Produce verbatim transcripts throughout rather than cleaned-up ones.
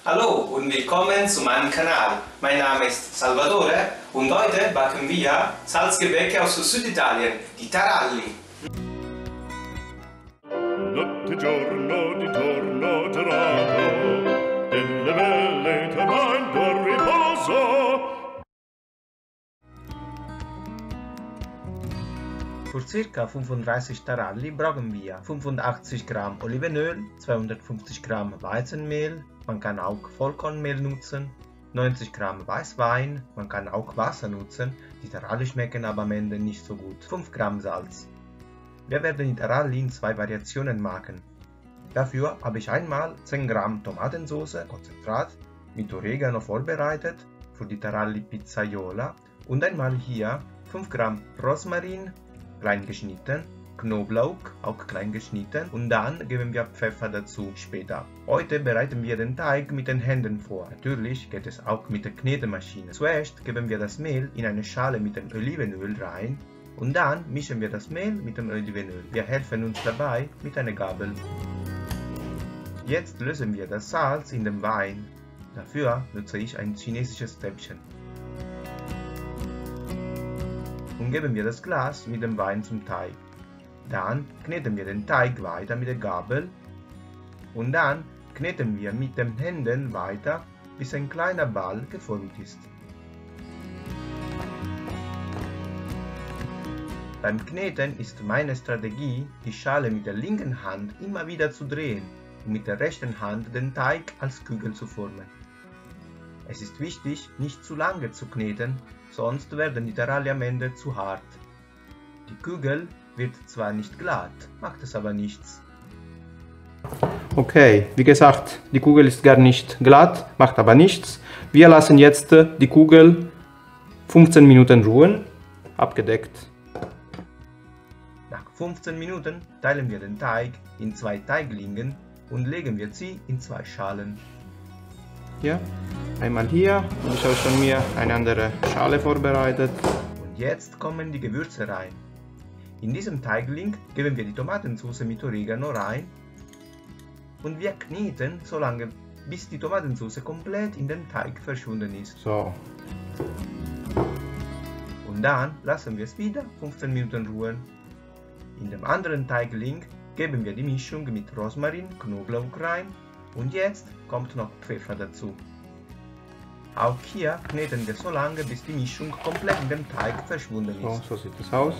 Hallo und willkommen zu meinem Kanal. Mein Name ist Salvatore und heute backen wir Salzgebäcke aus Süditalien, die Taralli. Notte giorno di torno gelato, delle belle chiamando a riposo. Für ca. fünfunddreißig Taralli brauchen wir fünfundachtzig Gramm Olivenöl, zweihundertfünfzig Gramm Weizenmehl, man kann auch Vollkornmehl nutzen, neunzig Gramm Weißwein, man kann auch Wasser nutzen, die Taralli schmecken aber am Ende nicht so gut, fünf Gramm Salz. Wir werden die Taralli in zwei Variationen machen. Dafür habe ich einmal zehn Gramm Tomatensauce, Konzentrat, mit Oregano vorbereitet, für die Taralli Pizzaiola, und einmal hier fünf Gramm Rosmarin, klein geschnitten, Knoblauch, auch klein geschnitten, und dann geben wir Pfeffer dazu später. Heute bereiten wir den Teig mit den Händen vor. Natürlich geht es auch mit der Knetemaschine. Zuerst geben wir das Mehl in eine Schale mit dem Olivenöl rein und dann mischen wir das Mehl mit dem Olivenöl. Wir helfen uns dabei mit einer Gabel. Jetzt lösen wir das Salz in dem Wein. Dafür nutze ich ein chinesisches Stäbchen. Und geben wir das Glas mit dem Wein zum Teig. Dann kneten wir den Teig weiter mit der Gabel und dann kneten wir mit den Händen weiter, bis ein kleiner Ball geformt ist. Beim Kneten ist meine Strategie, die Schale mit der linken Hand immer wieder zu drehen und mit der rechten Hand den Teig als Kugel zu formen. Es ist wichtig, nicht zu lange zu kneten, sonst werden die Taralli am Ende zu hart. Die Kugel wird zwar nicht glatt, macht es aber nichts. Okay, wie gesagt, die Kugel ist gar nicht glatt, macht aber nichts. Wir lassen jetzt die Kugel fünfzehn Minuten ruhen, abgedeckt. Nach fünfzehn Minuten teilen wir den Teig in zwei Teiglingen und legen wir sie in zwei Schalen. Hier, einmal hier, und ich habe schon mir eine andere Schale vorbereitet. Und jetzt kommen die Gewürze rein. In diesem Teigling geben wir die Tomatensauce mit Oregano rein und wir kneten so lange, bis die Tomatensauce komplett in den Teig verschwunden ist. So. Und dann lassen wir es wieder fünfzehn Minuten ruhen. In dem anderen Teigling geben wir die Mischung mit Rosmarin, Knoblauch rein und jetzt kommt noch Pfeffer dazu. Auch hier kneten wir so lange, bis die Mischung komplett in dem Teig verschwunden ist. So, so sieht es aus.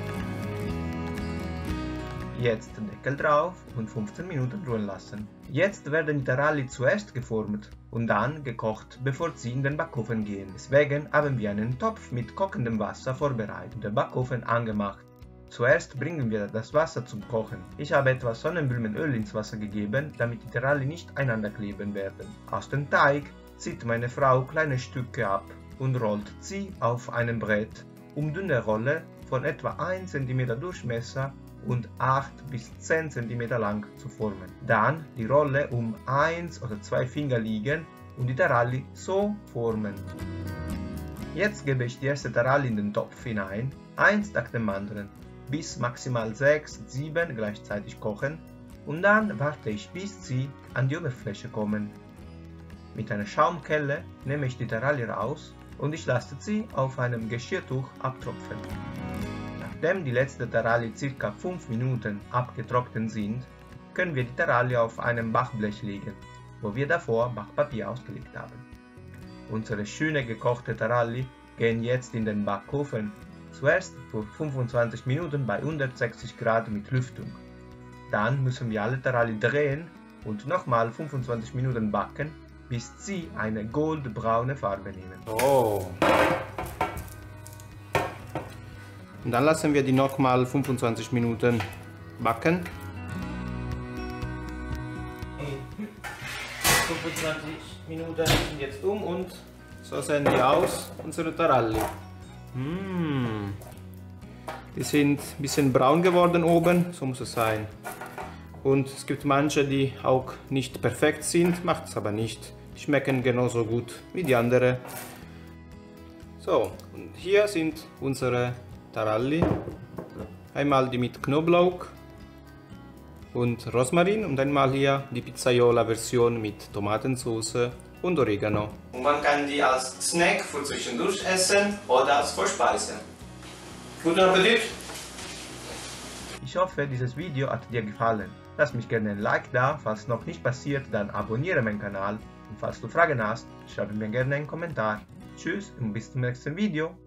Jetzt Deckel drauf und fünfzehn Minuten ruhen lassen. Jetzt werden die Taralli zuerst geformt und dann gekocht, bevor sie in den Backofen gehen. Deswegen haben wir einen Topf mit kochendem Wasser vorbereitet und den Backofen angemacht. Zuerst bringen wir das Wasser zum Kochen. Ich habe etwas Sonnenblumenöl ins Wasser gegeben, damit die Taralli nicht einander kleben werden. Aus dem Teig zieht meine Frau kleine Stücke ab und rollt sie auf einem Brett, um dünne Rolle von etwa ein Zentimeter Durchmesser und acht bis zehn Zentimeter lang zu formen. Dann die Rolle um eins oder zwei Finger liegen und die Taralli so formen. Jetzt gebe ich die erste Taralli in den Topf hinein, eins nach dem anderen, bis maximal sechs, sieben gleichzeitig kochen und dann warte ich, bis sie an die Oberfläche kommen. Mit einer Schaumkelle nehme ich die Taralli raus und ich lasse sie auf einem Geschirrtuch abtropfen. Nachdem die letzten Taralli ca. fünf Minuten abgetrocknet sind, können wir die Taralli auf einem Backblech legen, wo wir davor Backpapier ausgelegt haben. Unsere schöne gekochte Taralli gehen jetzt in den Backofen, zuerst für fünfundzwanzig Minuten bei hundertsechzig Grad mit Lüftung. Dann müssen wir alle Taralli drehen und nochmal fünfundzwanzig Minuten backen, bis sie eine goldbraune Farbe nehmen. Oh. Und dann lassen wir die nochmal fünfundzwanzig Minuten backen. fünfundzwanzig Minuten sind jetzt um und so sehen die aus, unsere Taralli. Mmh. Die sind ein bisschen braun geworden oben, so muss es sein. Und es gibt manche, die auch nicht perfekt sind, macht es aber nicht. Die schmecken genauso gut wie die andere. So, und hier sind unsere Taralli. Einmal die mit Knoblauch und Rosmarin und einmal hier die Pizzaiola-Version mit Tomatensauce und Oregano. Und man kann die als Snack für zwischendurch essen oder als Vorspeise. Guten Appetit! Ich hoffe, dieses Video hat dir gefallen. Lass mich gerne ein Like da, falls noch nicht passiert, dann abonniere meinen Kanal. Und falls du Fragen hast, schreibe mir gerne einen Kommentar. Tschüss und bis zum nächsten Video.